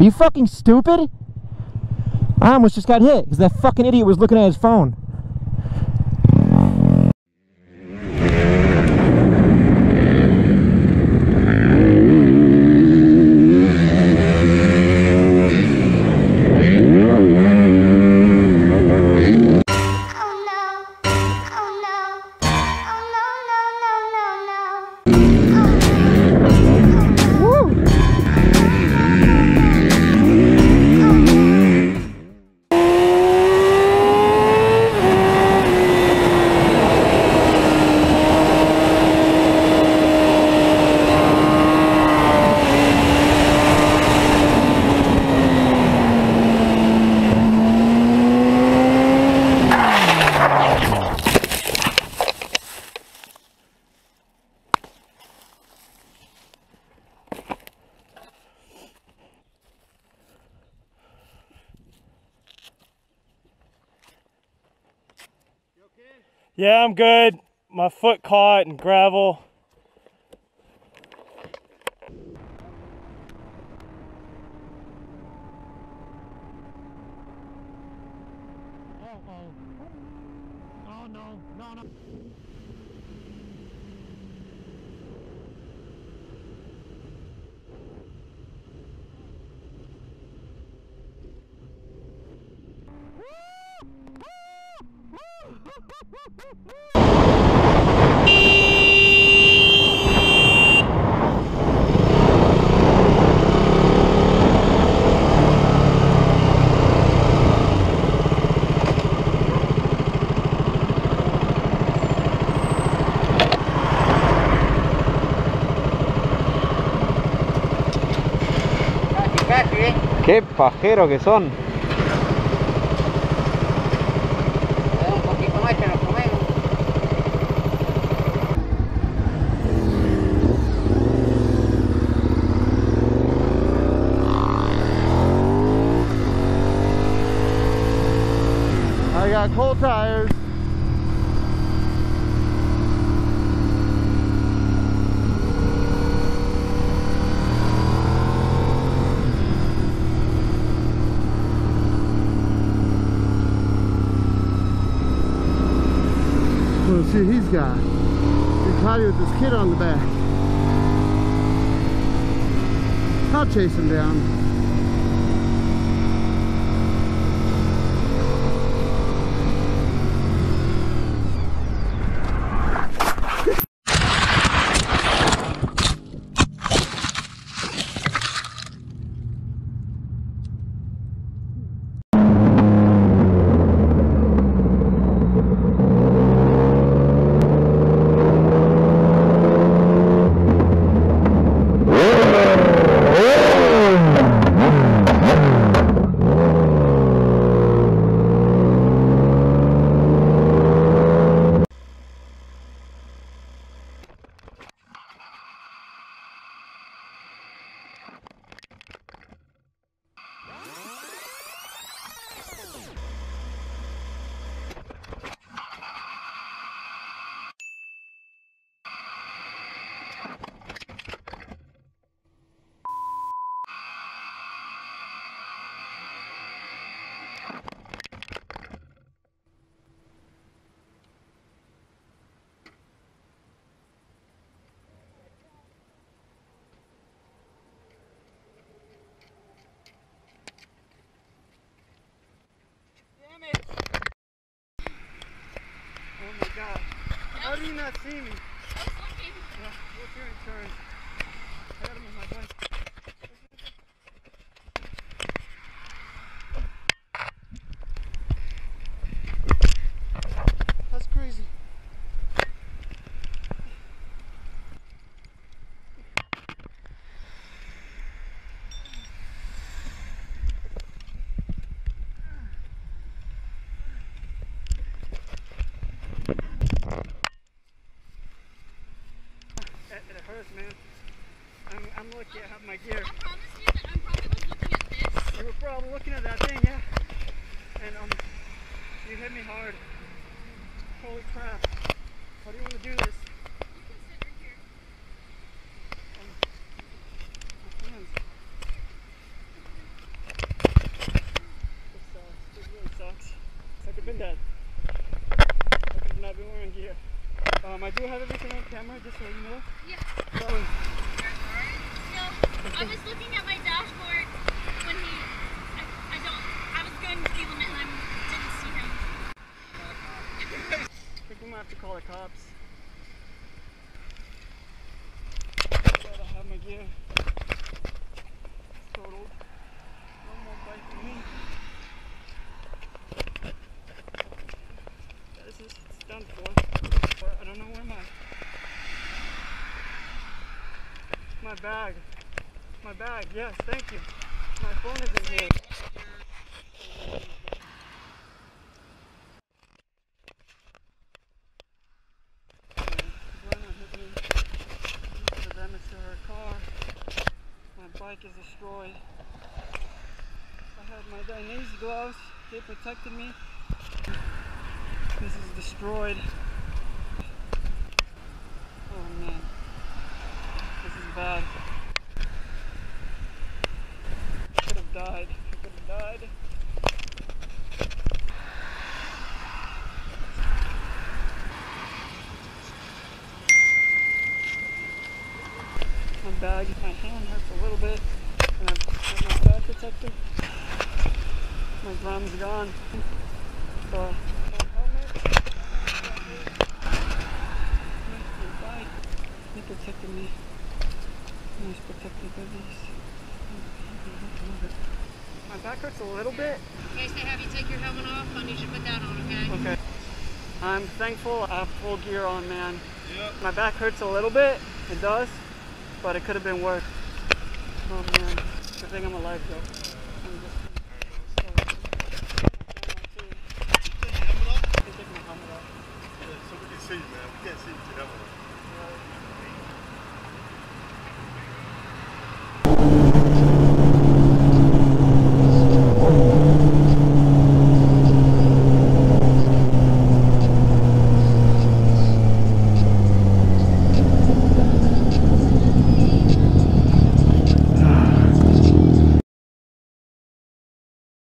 Are you fucking stupid? I almost just got hit because that fucking idiot was looking at his phone. Yeah, I'm good. My foot caught in gravel. Oh no, no, no. Qué pajero que son. Un poquito más que nos comemos. I got cold tires. Let's see what he's got. He's cloudy with this kid on the back. I'll chase him down. Oh my god. How do you not see me? Yeah, what's your insurance? I gotta move my bike. That's crazy. It hurts, man. I'm lucky I have my gear. I promise you that I'm probably was looking at this. You were probably looking at that thing, yeah. And you hit me hard. Holy crap. How do you want to do this? You can sit right here. My hands. you have everything on camera, just so you know? Yeah. Sorry. No, I was looking at my dashboard when I was going to speed limit and I didn't see him. I think we might have to call the cops. Glad I have my gear. It's totaled. No more bike for me. Yeah, this is it's done for. I don't know where my bag. My bag, yes, thank you. My phone is in here. The damage to her car. My bike is destroyed. I had my Dainese gloves. They protected me. This is destroyed. Oh man. This is bad. I could have died. I could have died. My bag, my hand hurts a little bit, and I've got my bag protector. My gram's gone. So, my helmet, my bike, they protected me. I was protected by these. My back hurts a little bit. In case they have you take your helmet off, I need you to put that on, okay? Okay. I'm thankful I have full gear on, man. Yep. My back hurts a little bit. It does. But it could have been worse. Oh man. Good thing I'm alive though. I'm just Take your helmet off? I can take my helmet off. Yeah, so we can see you, man. We can't see with your helmet on.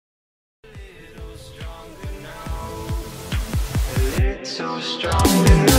So strong.